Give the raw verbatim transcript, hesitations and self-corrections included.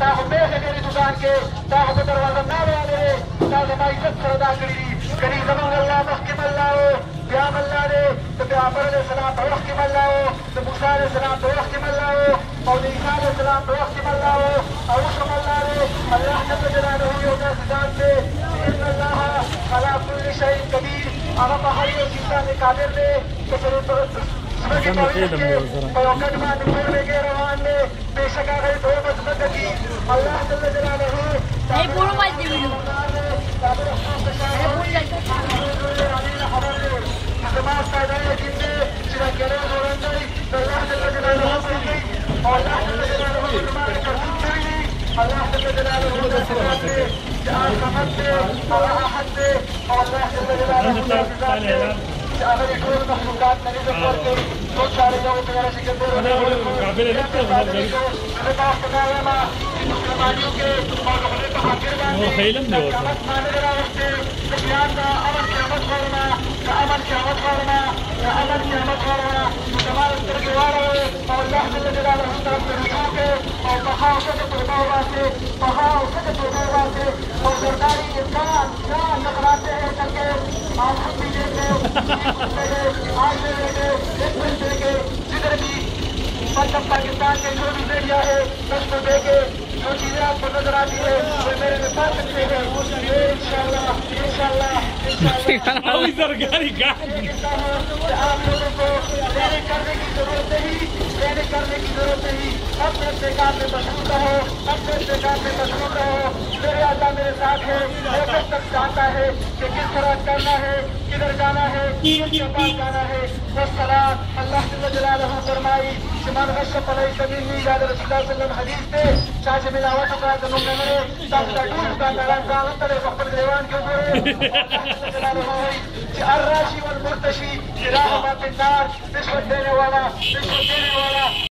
تاخو میخه ډېرې دوکان کې تاخو په دروازه ناوې دی تا زما عزت سره دا کړي دي کني زمونږ الله مخکې الله و بیا هم الله دی د پیغمبر علیه السلام په وخت کې الله و د موسی علیه السلام په وخت کې الله و او د عیسی علیه السلام په وخت کې الله و او اوس هم الله دی الله جل جلاله یو داسې ذات دی ان الله على كل شيء قدير هغه په هر یو چیز باندې قادر دی چې په ځمکې په ویش کې په یو کټ باندې ټول بېګې روان دی بېشک هغه یې ټول په ځمکه کې الله جل جلاله नहीं पूरा मैच दे वीडियो دماغ پیدا یقین دی چې دا ګړی زورندی د الله جل جلاله کوي او الله جل جلاله دماغ کرتوب کړي دي الله جل جلاله داسې ذات دی چې هغه صمد دی هغه احد دی او الله جل جلاله داسې ذات دی چې هغه د ټولو مخلوقات نه رزق ورکوي څوک چاره یو کوي چې ګرځي زه تاسو ته وایم چې مسلمانیو کې او د خدای په خاطر باندې قیامت باندې راوستې د قیام د امن قیامت غواړمه د امن قیامت غواړمه د امن قیامت غواړمه زما سترګې واړوئ او الله جل جلاله طرف ته رجوع کړئ او بها او ښځه توبه وباسئ بها او ښځه توبه وباسئ او زرداری انسان جان نقراتے ہیں کر کے آپ خود بھی دیکھیں آج سے لے کے ایک بن دے کے جدھر بھی مطلب پاکستان کے جو بھی میڈیا ہے اس کو دے کے جو چیزیں آپ کو نظر آتی ہے وہ میرے میں پا سکتے ہیں انشاءاللہ انشاءاللہ انشاءاللہ آپ لوگوں کو لینے کرنے کی ضرورت نہیں لینے کرنے کی ضرورت نہیں اپنے اپنے کام میں مشغول رہو اپنے اپنے کام میں مشغول رہو میرے اللہ میرے ساتھ ہے میں کب تک جانتا ہے کہ کس طرح کرنا ہے کدھر جانا ہے کس کے پاس جانا ہے والسلام اللہ جل جلالہ فرمائی من غشپ علیہ سبیل نہیں یاد رسول اللہ صلی اللہ علیہ وسلم حدیث تے چاچے ملاوٹ کا دنوں میں نے تاکہ ٹول کا دلان دالن تلے وقت دیوان کے اوپر الراشی والمرتشی راہ بات النار رشوت دینے والا رشوت دینے والا